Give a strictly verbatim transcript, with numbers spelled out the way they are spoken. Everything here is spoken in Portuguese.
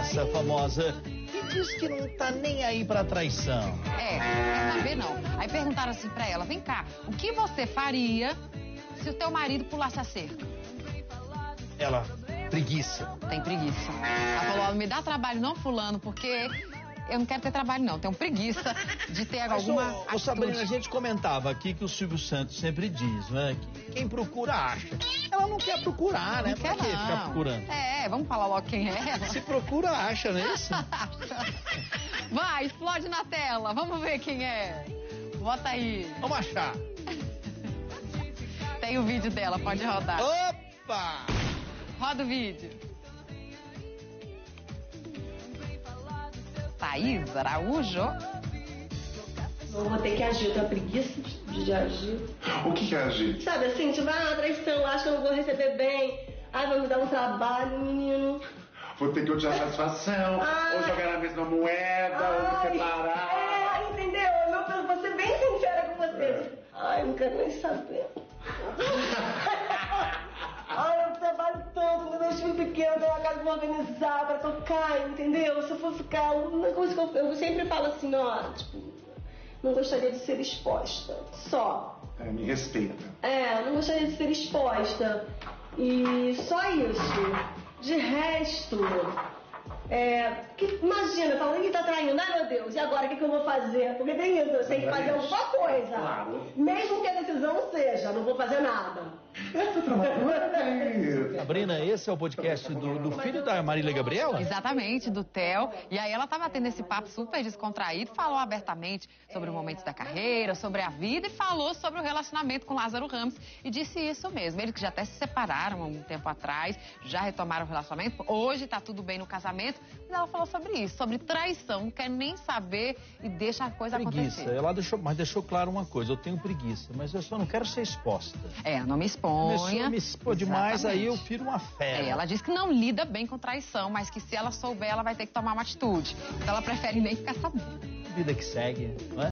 essa famosa que diz que não tá nem aí pra traição. É, quer saber não. Aí perguntaram assim pra ela, vem cá, o que você faria se o teu marido pulasse a cerca? Ela, preguiça. Tem preguiça. Ela falou, ó, não me dá trabalho não, fulano, porque eu não quero ter trabalho não, tenho preguiça de ter Mas, alguma ô, ô, atitude. Sabrina, a gente comentava aqui que o Silvio Santos sempre diz, né, que quem procura acha. Ela não quer procurar, né? Não Pra quer que não. ficar procurando? É, vamos falar logo quem é ela. Se procura, acha, não é isso? Vai, explode na tela, vamos ver quem é. Bota aí. Vamos achar. Tem o vídeo dela, pode rodar. Opa! Roda o vídeo. Thaís Araújo. Eu vou ter que agir, eu tenho preguiça de, de agir. O que que é agir? Sabe assim, tipo, ah, traição, acho que eu não vou receber bem. Ai, vai me dar um trabalho, menino. Vou ter que odiar a satisfação, Ai. ou jogar na mesma moeda, ou me Ai, separar. é, entendeu? Eu vou ser bem sincera com você. Ai, não quero nem saber. Ai, eu trabalho tanto, meu Deus, filho pequeno, eu tenho uma casa pra organizar, pra tocar, entendeu? Se eu for ficar, uma coisa que eu, eu sempre falo assim, ó, tipo, não gostaria de ser exposta, só. É, me respeita. É, eu não gostaria de ser exposta. E só isso. De resto, é, que, imagina, falando que tá traindo, ai meu Deus, e agora o que, que eu vou fazer? Porque tem isso, eu tenho que fazer alguma coisa. Claro. Mesmo que a decisão seja, não vou fazer nada. Sabrina, esse é o podcast do, do filho da Marília Gabriela? Exatamente, do Theo. E aí ela tava tendo esse papo super descontraído, falou abertamente sobre os momentos da carreira, sobre a vida e falou sobre o relacionamento com Lázaro Ramos e disse isso mesmo. Eles que já até se separaram há um tempo atrás, já retomaram o relacionamento, hoje tá tudo bem no casamento, mas ela falou sobre isso, sobre traição, não quer nem saber e deixa a coisa Preguiça. acontecer. Ela deixou, mas deixou claro uma coisa, eu tenho preguiça, mas eu só não quero ser exposta. É, não me exponha. Começou a me expor demais, Exatamente. aí eu viro uma fera. É, ela diz que não lida bem com traição, mas que se ela souber, ela vai ter que tomar uma atitude. Então ela prefere nem ficar sabendo. Vida que segue, não é?